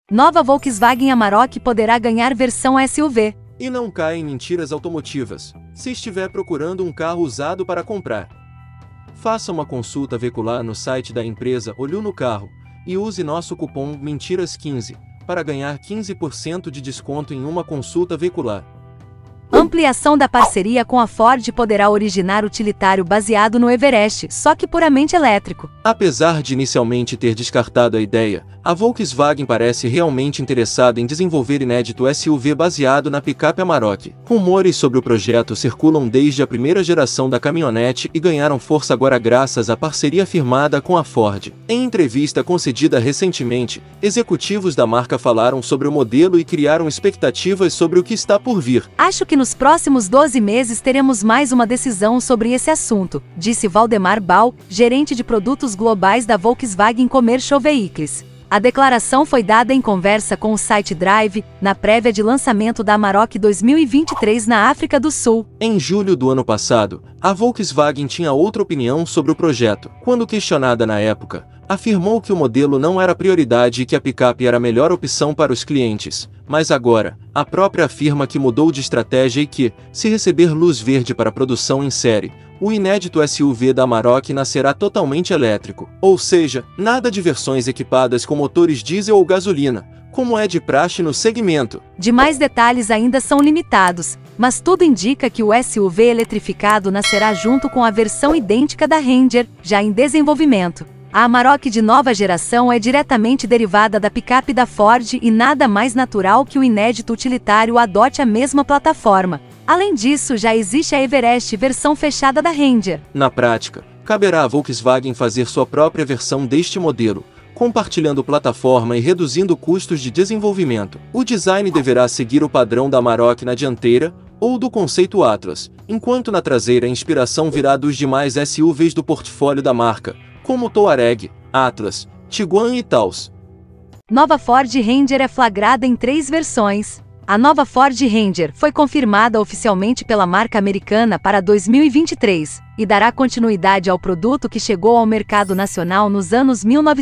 Nova Volkswagen Amarok poderá ganhar versão SUV. E não caia em mentiras automotivas, se estiver procurando um carro usado para comprar. Faça uma consulta veicular no site da empresa Olho no Carro e use nosso cupom MENTIRAS15 para ganhar 15% de desconto em uma consulta veicular. Ampliação da parceria com a Ford poderá originar utilitário baseado no Everest, só que puramente elétrico. Apesar de inicialmente ter descartado a ideia, a Volkswagen parece realmente interessada em desenvolver inédito SUV baseado na picape Amarok. Rumores sobre o projeto circulam desde a primeira geração da caminhonete e ganharam força agora graças à parceria firmada com a Ford. Em entrevista concedida recentemente, executivos da marca falaram sobre o modelo e criaram expectativas sobre o que está por vir. Acho que nos próximos 12 meses teremos mais uma decisão sobre esse assunto, disse Valdemar Bal, gerente de produtos globais da Volkswagen Commercial Vehicles. A declaração foi dada em conversa com o site Drive, na prévia de lançamento da Amarok 2023 na África do Sul. Em julho do ano passado, a Volkswagen tinha outra opinião sobre o projeto. Quando questionada na época, afirmou que o modelo não era prioridade e que a picape era a melhor opção para os clientes. Mas agora, a própria afirma que mudou de estratégia e que, se receber luz verde para produção em série, o inédito SUV da Amarok nascerá totalmente elétrico. Ou seja, nada de versões equipadas com motores diesel ou gasolina, como é de praxe no segmento. Demais detalhes ainda são limitados, mas tudo indica que o SUV eletrificado nascerá junto com a versão idêntica da Ranger, já em desenvolvimento. A Amarok de nova geração é diretamente derivada da picape da Ford e nada mais natural que o inédito utilitário adote a mesma plataforma. Além disso, já existe a Everest versão fechada da Ranger. Na prática, caberá à Volkswagen fazer sua própria versão deste modelo, compartilhando plataforma e reduzindo custos de desenvolvimento. O design deverá seguir o padrão da Amarok na dianteira, ou do conceito Atlas, enquanto na traseira a inspiração virá dos demais SUVs do portfólio da marca, como o Touareg, Atlas, Tiguan e Taos. Nova Ford Ranger é flagrada em 3 versões. A nova Ford Ranger foi confirmada oficialmente pela marca americana para 2023 e dará continuidade ao produto que chegou ao mercado nacional nos anos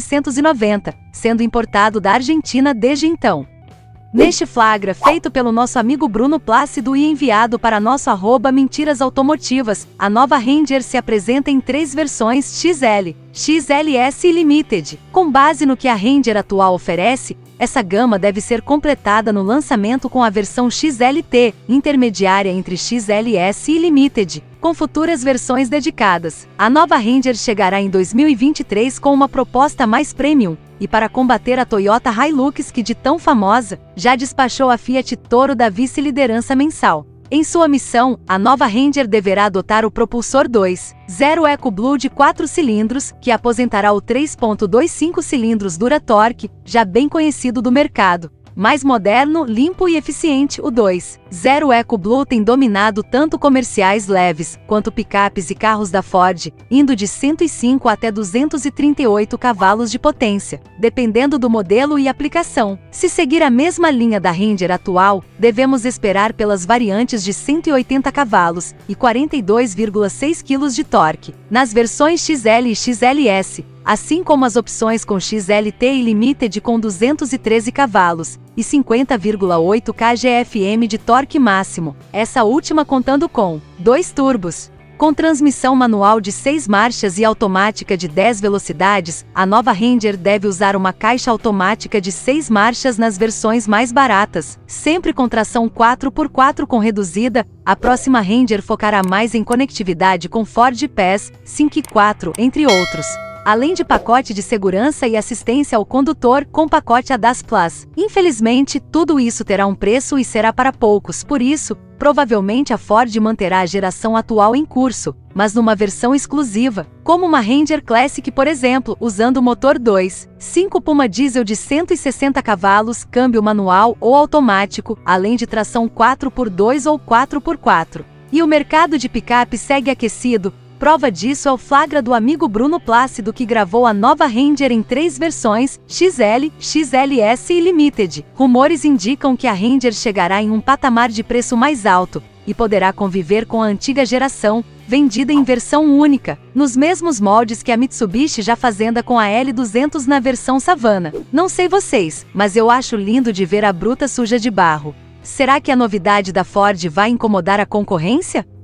1990, sendo importado da Argentina desde então. Neste flagra feito pelo nosso amigo Bruno Plácido e enviado para nosso @Mentiras Automotivas, a nova Ranger se apresenta em 3 versões XL, XLS e Limited. Com base no que a Ranger atual oferece, essa gama deve ser completada no lançamento com a versão XLT, intermediária entre XLS e Limited, com futuras versões dedicadas. A nova Ranger chegará em 2023 com uma proposta mais premium, e para combater a Toyota Hilux que de tão famosa, já despachou a Fiat Toro da vice-liderança mensal. Em sua missão, a nova Ranger deverá adotar o propulsor 2.0 EcoBlue de 4 cilindros, que aposentará o 3.25 cilindros Duratorque, já bem conhecido do mercado. Mais moderno, limpo e eficiente, o 2.0 EcoBlue tem dominado tanto comerciais leves, quanto picapes e carros da Ford, indo de 105 até 238 cavalos de potência, dependendo do modelo e aplicação. Se seguir a mesma linha da Ranger atual, devemos esperar pelas variantes de 180 cavalos e 42,6 kg de torque, nas versões XL e XLS, assim como as opções com XLT e Limited com 213 cavalos e 50,8 kgfm de torque máximo, essa última contando com 2 turbos. Com transmissão manual de 6 marchas e automática de 10 velocidades, a nova Ranger deve usar uma caixa automática de 6 marchas nas versões mais baratas, sempre com tração 4x4 com reduzida. A próxima Ranger focará mais em conectividade com Ford Pass, Sync 4, entre outros, além de pacote de segurança e assistência ao condutor com pacote ADAS Plus. Infelizmente, tudo isso terá um preço e será para poucos, por isso, provavelmente a Ford manterá a geração atual em curso, mas numa versão exclusiva, como uma Ranger Classic por exemplo, usando o motor 2.5 Puma diesel de 160 cavalos, câmbio manual ou automático, além de tração 4x2 ou 4x4. E o mercado de picape segue aquecido. Prova disso é o flagra do amigo Bruno Plácido que gravou a nova Ranger em 3 versões, XL, XLS e Limited. Rumores indicam que a Ranger chegará em um patamar de preço mais alto e poderá conviver com a antiga geração, vendida em versão única, nos mesmos moldes que a Mitsubishi já fazenda com a L200 na versão Savana. Não sei vocês, mas eu acho lindo de ver a bruta suja de barro. Será que a novidade da Ford vai incomodar a concorrência?